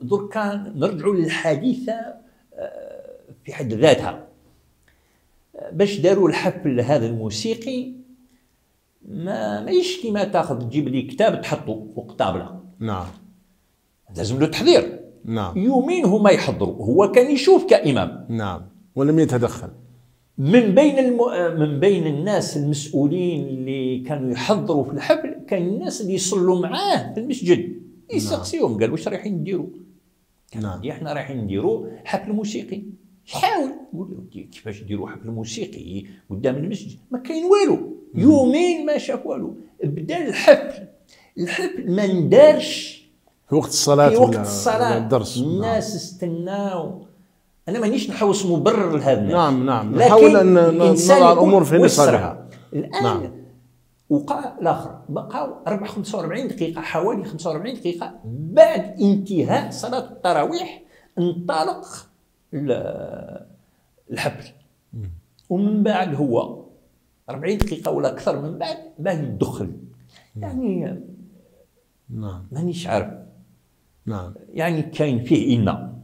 دركا نرجعوا للحادثه في حد ذاتها. باش داروا الحفل هذا الموسيقي ماهيش كيما تاخذ تجيب لي كتاب تحطه فوق الطابله. نعم. لازم له تحضير. نعم. يومين هما يحضروا، هو كان يشوف كإمام. نعم. ولم يتدخل. من بين الناس المسؤولين اللي كانوا يحضروا في الحفل كان الناس اللي يصلوا معاه في المسجد يسقسيهم، قال واش رايحين نديروا؟ نعم. احنا رايحين نديروا حفل موسيقي. حاول قول له كيفاش نديروا حفل موسيقي قدام المسجد؟ ما كاين والو. يومين ما شاف والو. بدا الحفل ما ندارش في وقت الصلاة. في وقت الصلاة الدرس. الناس استناو. أنا مانيش نحوس مبرر لهذا الناس. نعم. نحاول أن نضع الأمور في نصابها. الآن وقع الآخر بقاو 45 دقيقة، حوالي 45 دقيقة بعد انتهاء صلاة التراويح انطلق الحفل. ومن بعد هو 40 دقيقة ولا أكثر من بعد يدخل. يعني نعم. مانيش عارف. نعم. يعني كاين فيه إن